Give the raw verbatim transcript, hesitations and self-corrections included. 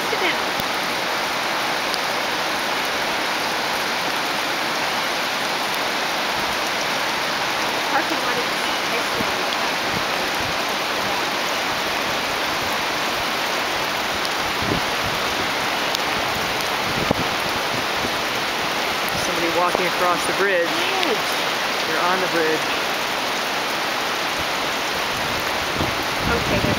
Sit down. Parking lot is nice one. Somebody walking across the bridge. Yes. You're on the bridge. Okay,